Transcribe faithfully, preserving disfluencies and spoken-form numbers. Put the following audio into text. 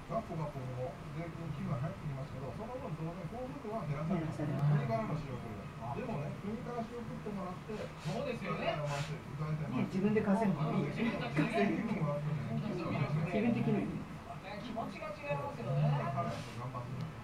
ガッポガッポも税金寄付が入ってきますけど、その分当然幸福度は減らされる。国からの仕送りでもね、国から仕送ってもらって、そうですよね。 自分で稼ぐの。 自分で稼ぐのは気分的に。 気持ちが違いますよね。 頑張って